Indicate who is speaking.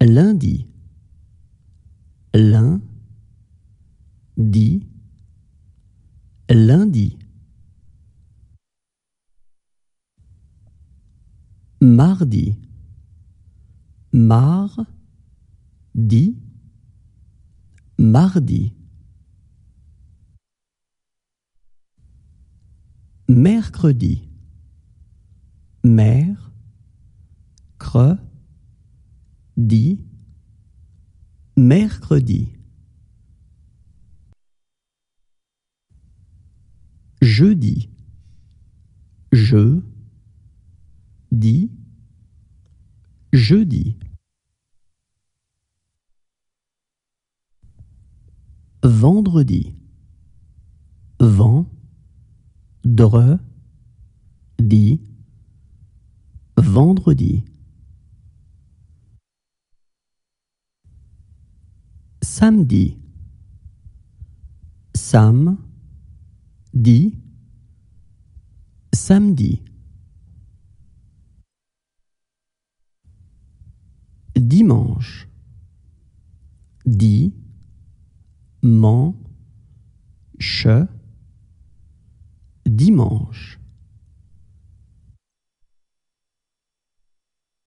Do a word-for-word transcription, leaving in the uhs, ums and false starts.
Speaker 1: lundi, lundi, lundi. Mardi, mardi, mardi. Mercredi, mercredi, mercredi. Jeudi, jeudi, jeudi. Vendredi, vendredi, vendredi. Samedi, samedi, samedi. Dimanche, dimanche, dimanche.